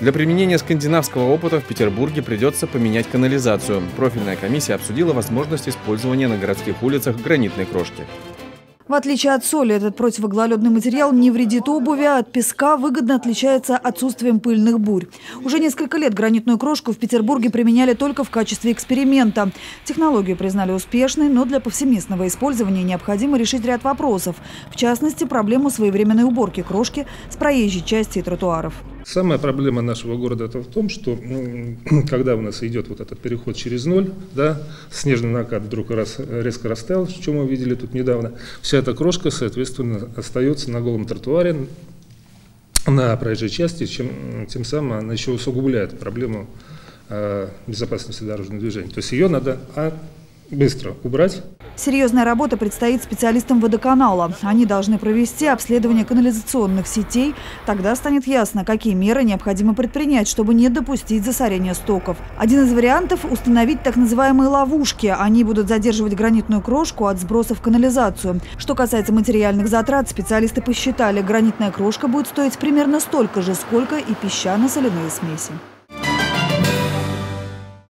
Для применения скандинавского опыта в Петербурге придется поменять канализацию. Профильная комиссия обсудила возможность использования на городских улицах гранитной крошки. В отличие от соли, этот противогололедный материал не вредит обуви, а от песка выгодно отличается отсутствием пыльных бурь. Уже несколько лет гранитную крошку в Петербурге применяли только в качестве эксперимента. Технологию признали успешной, но для повсеместного использования необходимо решить ряд вопросов. В частности, проблему своевременной уборки крошки с проезжей части и тротуаров. Самая проблема нашего города это в том, что когда у нас идет вот этот переход через ноль, да, снежный накат вдруг резко растаял, что мы видели тут недавно, вся эта крошка, соответственно, остается на голом тротуаре, на проезжей части, тем самым она еще усугубляет проблему безопасности дорожного движения. То есть ее надо быстро убрать. Серьезная работа предстоит специалистам водоканала. Они должны провести обследование канализационных сетей. Тогда станет ясно, какие меры необходимо предпринять, чтобы не допустить засорения стоков. Один из вариантов – установить так называемые ловушки. Они будут задерживать гранитную крошку от сброса в канализацию. Что касается материальных затрат, специалисты посчитали, гранитная крошка будет стоить примерно столько же, сколько и песчано-соляные смеси.